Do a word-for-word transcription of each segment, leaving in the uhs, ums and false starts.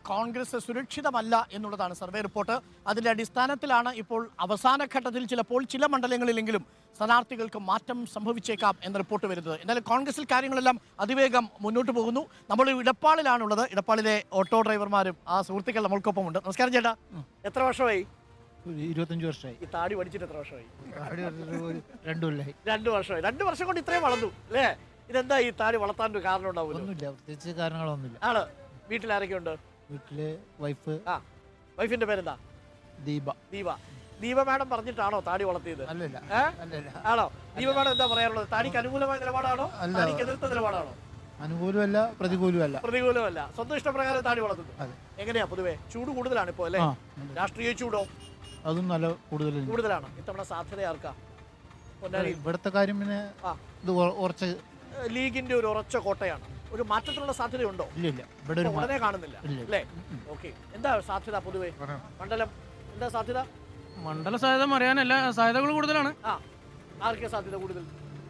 കോൺഗ്രസ് സുരക്ഷിതമല്ല എന്നുള്ളതാണ് survey report. അതിന്റെ അടിസ്ഥാനത്തിലാണ് ഇപ്പോൾ അവസാന ഘട്ടത്തിൽ ചിലപ്പോൾ ചില മണ്ഡലങ്ങളിലെങ്കിലും സ്ഥാനാർത്ഥികൾക്ക് മാറ്റം സംഭവിച്ചേക്കാം എന്ന റിപ്പോർട്ട് വരുന്നത്. എന്തായാലും കോൺഗ്രസിൽ കാര്യങ്ങളെല്ലാം അതിവേഗം മുന്നോട്ട് പോകുന്നു. നമ്മൾ ഇടപ്പാളിലാണുള്ളത്. ഇടപ്പാളിലെ ഓട്ടോ ഡ്രൈവർമാരും ആ സുഹൃത്തുക്കൾ നമ്മൾക്കൊപ്പമുണ്ട്. നമസ്കാരം ചേട്ടാ, എത്ര വർഷമായി? ഇരുപത്തഞ്ച് വർഷമായി. ഈ താടി പഠിച്ചിട്ട് എത്ര വർഷമായി? രണ്ടു കൊല്ലായി. രണ്ടു വർഷമായി. രണ്ടു വർഷം കൊണ്ട് ഇത്രയും വളർന്നു അല്ലേ? ഇതെന്താ ഈ താടി വളർത്താൻ ഒരു കാരണം ഉണ്ടാവില്ല? ഒന്നുമില്ല, പ്രത്യേകിച്ച് കാരണങ്ങളൊന്നുമില്ല. ആണ്. വീട്ടിൽ ആരൊക്കെ ഉണ്ട്? വീട്ടില് വൈഫ്. ആ, വൈഫിന്റെ പേരെന്താ? ദീപ. ദീപ. ദീപ മാഡം പറഞ്ഞിട്ടാണോ താടി വളർത്തിയത്? അല്ലല്ല. ആണോ? ദീപ മാഡം എന്താ പറയാറുള്ളത്? താടിക്ക് അനുകൂലമായ നിലപാടാണോ താടിക്ക് എതിർത്ത നിലപാടാണോ? അനുകൂലമല്ല പ്രതികൂലമല്ല. പ്രതികൂലമല്ല, സ്വന്തം ഇഷ്ടപ്രകാരം താടി വളർത്തുന്നു. എങ്ങനെയാ പൊതുവെ ചൂട് കൂടുതലാണ് ഇപ്പോ അല്ലേ? രാഷ്ട്രീയ ചൂടോ? അതും നല്ല കൂടുതൽ കൂടുതലാണ്. ഇത്തവണ സാധ്യത ആർക്കാ? ഇവിടുത്തെ കാര്യം പിന്നെ ഇത് ഉറച്ച ലീഗിന്റെ ഒരു ഉറച്ച കോട്ടയാണ്. ഒരു മാറ്റത്തിനുള്ള സാധ്യതയുണ്ടോ? ഇല്ല, ഉടനെ കാണുന്നില്ല അല്ലേ? ഓക്കെ, എന്താ സാധ്യത പൊതുവെ മണ്ഡലം? എന്താ സാധ്യത? മണ്ഡല സാധ്യത അറിയാനല്ല, സാധ്യതകൾ കൂടുതലാണ്. ആ, ആർക്കാ സാധ്യത കൂടുതൽ?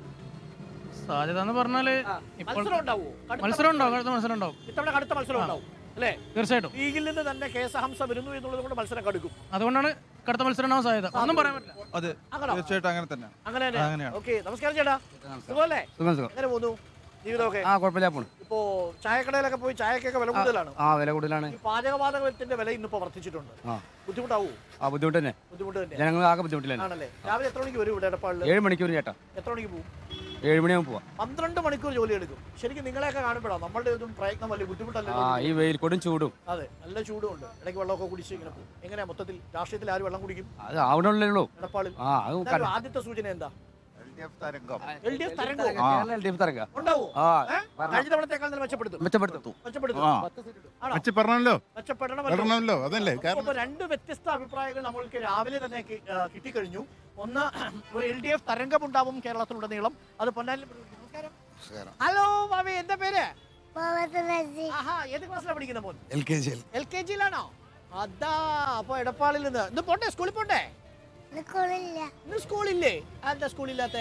സാധ്യത എന്ന് പറഞ്ഞാല് മത്സരം ഉണ്ടാവോ? മത്സരം ഉണ്ടാവും, കടുത്ത മത്സരം ഉണ്ടാവും. ഇത്തവണ കടുത്ത മത്സരം ഉണ്ടാവും അല്ലേ? തീർച്ചയായിട്ടും. ലീഗിൽ നിന്ന് തന്നെ കേസഹംസ വരുന്നു എന്നുള്ളത് കൊണ്ട് മത്സരം കടുക്കും. അതുകൊണ്ടാണ് കടുത്ത മത്സരം ഉണ്ടാവാൻ സാധ്യത. ഒന്നും പറയാൻ പറ്റില്ല. അതെ, തീർച്ചയായിട്ടും അങ്ങനെ തന്നെ. അങ്ങനെ. ഓക്കെ, നമസ്കാരം ചേട്ടാ. സുഖമല്ലേ? എങ്ങനെ പോകുന്നു ജീവിതമൊക്കെ? ആ, കുഴപ്പമില്ല പോണു. ഇപ്പോ ചായക്കടയിലൊക്കെ പോയി ചായക്കൊക്കെ വില കൂടുതലാണ്. ആ, വില കൂടുതലാണ്. പാചകവാതകത്തിന്റെ വില ഇന്നിപ്പോ വർദ്ധിച്ചിട്ടുണ്ട്. ബുദ്ധിമുട്ടാവൂ? ആ, ബുദ്ധിമുട്ട് തന്നെ. ബുദ്ധിമുട്ട് തന്നെ. ജനങ്ങൾ ആകെ ബുദ്ധിമുട്ടില്ല. ആണല്ലേ? രാവിലെ എത്ര മണിക്ക് വരും ഇവിടെ ഇടപ്പാളിൽ? ഏഴ് മണിക്കൂർ ചേട്ടാ. എത്ര മണിക്ക് പോകും? ഏഴ് മണിയാകുമ്പോൾ പോവാം. പന്ത്രണ്ട് മണിക്കൂർ ജോലി എടുക്കും. ശരിക്കും നിങ്ങളെയൊക്കെ കാണുമ്പോഴാണ് നമ്മളുടെ ഒന്നും പ്രയത്നം വലിയ ബുദ്ധിമുട്ടല്ലേ? ആ, ഈ വെയിൽ കൊടും ചൂടും. അതെ, നല്ല ചൂടും ഉണ്ട്. ഇടയ്ക്ക് വെള്ളമൊക്കെ കുടിച്ച് ഇങ്ങനെ പോകും. എങ്ങനെയാ മൊത്തത്തിൽ രാഷ്ട്രീയത്തിൽ ആര് വെള്ളം കുടിക്കും? അത് ആവണല്ലോ ഇടപ്പാളിൽ. ആ, അത് ആദ്യത്തെ സൂചന എന്താ? തരംഗം. എൽ ഡി എഫ് തരംഗം ഉണ്ടാവും. ആ, കഴിഞ്ഞ തവണത്തേക്കാൾ തന്നെ മെച്ചപ്പെടുത്തും. മെച്ചപ്പെടുത്തും. മെച്ചപ്പെടുത്തും. മെച്ചപ്പെടണമല്ലോ. മെച്ചപ്പെടണമല്ലോ. അതല്ലേ അപ്പൊ രണ്ട് വ്യത്യസ്ത അഭിപ്രായങ്ങൾ നമ്മൾക്ക് രാവിലെ തന്നെ കിട്ടിക്കഴിഞ്ഞു. ഒന്ന്, ഒരു എൽ ഡി എഫ് തരംഗമുണ്ടാവും കേരളത്തിലുടനീളം. അത് പൊന്നാനി. ഹലോ മാമി, എന്താ പേര്? ആഹാ, ഏത് ക്ലാസ്സിലാണ് പഠിക്കുന്ന മോൻ? L K G. L K ജിയിലാണോ? അതാ. അപ്പൊ എടപ്പാളിൽ നിന്ന് ഇന്ന് പോണ്ടേ? സ്കൂളിൽ പോണ്ടേ? ഇന്ന് സ്കൂളില്ലേ? എന്താ സ്കൂളില്ലാത്ത?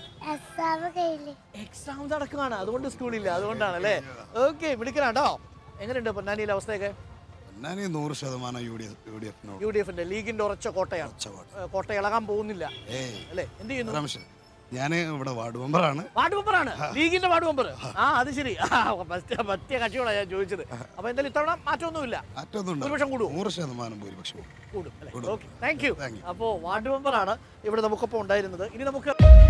എക്സാം നടക്കുകയാണ്, അതുകൊണ്ട് സ്കൂളില്ല. അതുകൊണ്ടാണല്ലേ? ഓക്കെ, വിളിക്കണോ? എങ്ങനെയുണ്ട് പൊന്നാനിയിലെ അവസ്ഥയൊക്കെ? നൂറ് ശതമാനം യു ഡി എഫിന്റെ ലീഗിന്റെ ഉറച്ച കോട്ടയാണ്. കോട്ട ഇളകാൻ പോകുന്നില്ല അല്ലേ? എന്ത് ചെയ്യുന്നു? ഞാൻ ഇവിടെ വാർഡ് മെമ്പറാണ്. വാർഡ് മെമ്പറാണ്? ലീഗിന്റെ വാർഡ് മെമ്പർ? ആ, അത് ശരി. മറ്റേ കക്ഷിയോടാണ് ഞാൻ ചോദിച്ചത്. അപ്പൊ എന്തായാലും ഇത്തവണ മാറ്റമൊന്നുമില്ല. ഭൂരിപക്ഷം കൂടും? നൂറ് ശതമാനം ഭൂരിപക്ഷം കൂടും. Okay, thank you. അപ്പോ വാർഡ് മെമ്പറാണ് ഇവിടെ നമുക്കൊപ്പം ഉണ്ടായിരുന്നത്. ഇനി നമുക്ക്